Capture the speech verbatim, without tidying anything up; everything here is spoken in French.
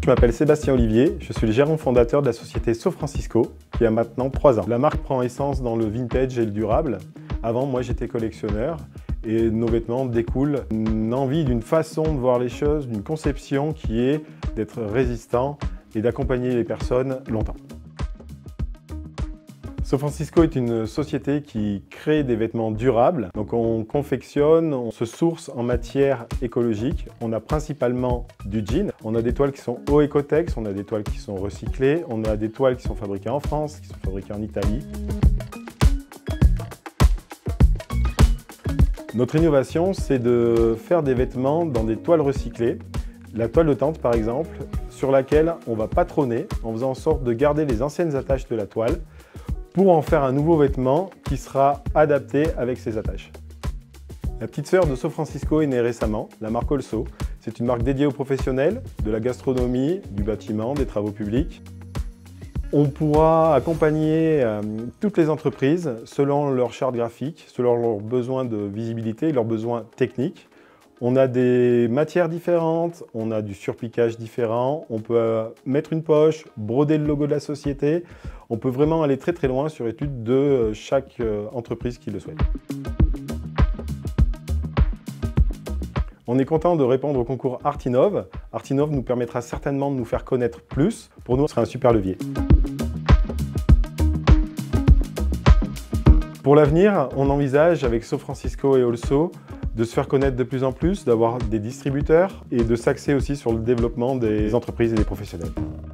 Je m'appelle Sébastien Olivier, je suis le gérant fondateur de la société Sofrancisco qui a maintenant trois ans. La marque prend essence dans le vintage et le durable. Avant, moi j'étais collectionneur et nos vêtements découlent d'une envie, d'une façon de voir les choses, d'une conception qui est d'être résistant et d'accompagner les personnes longtemps. Sofrancisco est une société qui crée des vêtements durables. Donc on confectionne, on se source en matière écologique. On a principalement du jean. On a des toiles qui sont au Ecotex, on a des toiles qui sont recyclées, on a des toiles qui sont fabriquées en France, qui sont fabriquées en Italie. Notre innovation, c'est de faire des vêtements dans des toiles recyclées. La toile de tente, par exemple, sur laquelle on va patronner en faisant en sorte de garder les anciennes attaches de la toile pour en faire un nouveau vêtement qui sera adapté avec ces attaches. La petite sœur de Sofrancisco est née récemment, la marque Olso. C'est une marque dédiée aux professionnels, de la gastronomie, du bâtiment, des travaux publics. On pourra accompagner euh, toutes les entreprises selon leur charte graphique, selon leurs besoins de visibilité, leurs besoins techniques. On a des matières différentes, on a du surpiquage différent, on peut euh, mettre une poche, broder le logo de la société. On peut vraiment aller très très loin sur l'étude de euh, chaque euh, entreprise qui le souhaite. On est content de répondre au concours Artinov. Artinov nous permettra certainement de nous faire connaître plus. Pour nous, ce sera un super levier. Pour l'avenir, on envisage avec Sofrancisco et Olso de se faire connaître de plus en plus, d'avoir des distributeurs et de s'axer aussi sur le développement des entreprises et des professionnels.